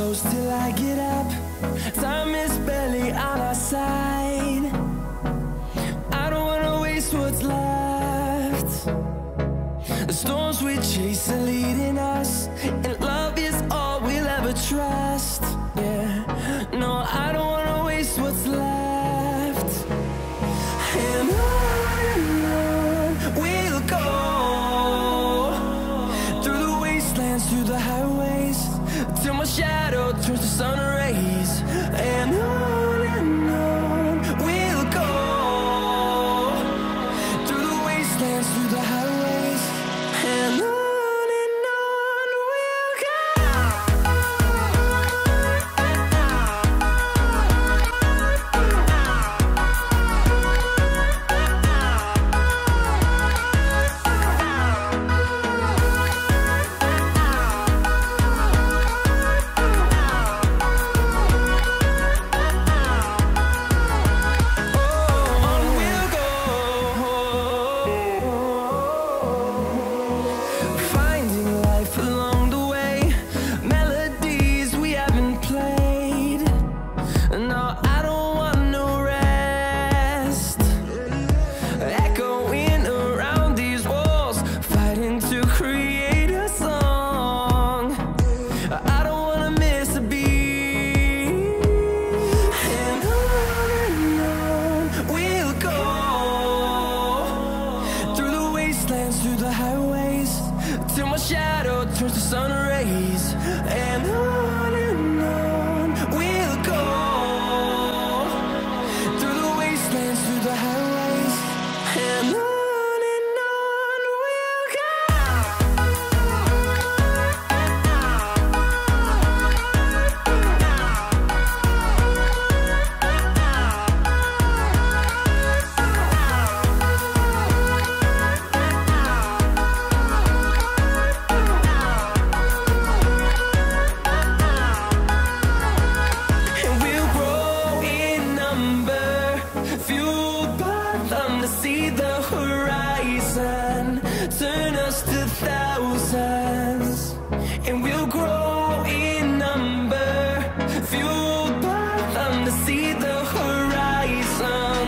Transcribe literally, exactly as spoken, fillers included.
close till I get up. Time is barely on our side. I don't wanna waste what's left. The storms we chase are leading us, and love is all we'll ever trust. Yeah, no, I don't wanna waste what's left. And on and on we'll go, through the wastelands, through the highways, till my shadow turns to sun rays. And on and on we'll go, through the wastelands, through the highways, and on. Through the highways, till my shadow turns to sun rays. And on and on we'll go, through the wastelands, through the highways, and on. See the horizon turn us to thousands, and we'll grow in number, fueled by them to see the horizon.